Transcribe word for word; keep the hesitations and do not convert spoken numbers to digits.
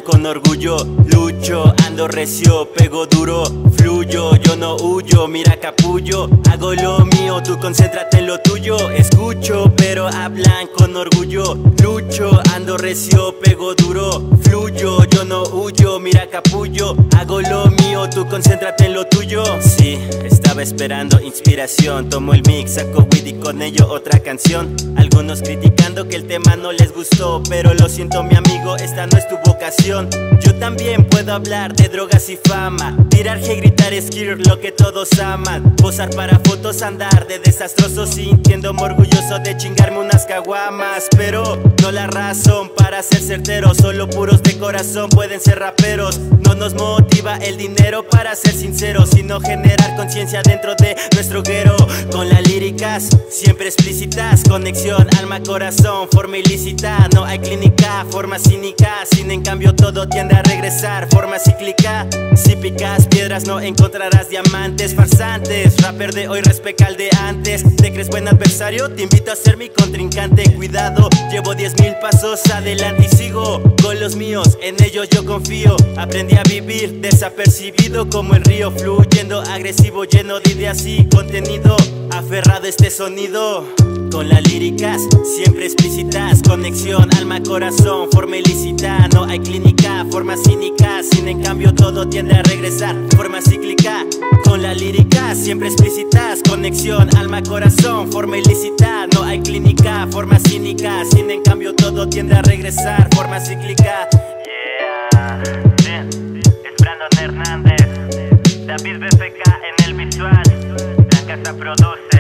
con orgullo. Lucho, ando recio, pego duro, fluyo, yo no huyo, mira capullo. Hago lo mío, tú concéntrate en lo tuyo. Escucho, pero hablan con orgullo. Lucho, ando recio, pego duro, fluyo, yo no huyo, mira capullo. Hago lo mío, tú concéntrate en lo tuyo. Sí, estaba esperando inspiración. Tomo el mix, saco weed y con ello otra canción. Algunos criticando que el tema no les gustó, pero lo siento mi amigo, esta no es tu vocación. Yo también puedo hablar de drogas y fama, tirar G, gritar skir, lo que todos aman. Posar para fotos, andar de desastroso, sintiéndome orgulloso de chingarme unas caguamas. Pero no la razón para ser certeros, solo puros de corazón pueden ser raperos. No nos motiva el dinero para ser sinceros, sino generar conciencia dentro de nuestro guero. Con las líricas siempre explícitas, conexión alma-corazón, forma ilícita. No hay clínica, forma cínica, sin en cambio todo tiende a regresar, forma cíclica. Si picas piedras no encontrarás diamantes. Farsantes, rapper de hoy respecta al de antes. ¿Te crees buen adversario? Te invito a ser mi contrincante. Cuidado, llevo diez mil pasos adelante y sigo con los míos, en ellos yo confío. Aprendí a vivir desapercibido como el río, fluyendo agresivo, lleno de ideas y contenido. Aferrado a este sonido, con las líricas siempre explícitas, conexión alma-corazón, forma ilícita. No hay clínica, forma cínica, sin en cambio todo tiende a regresar, forma cíclica. Con las líricas siempre explícitas, conexión alma-corazón, forma ilícita. No hay clínica, forma cínica, sin en cambio todo tiende a regresar, forma cíclica. Yeah, bien, es Brandon Hernández, David B F K en el visual, la casa produce.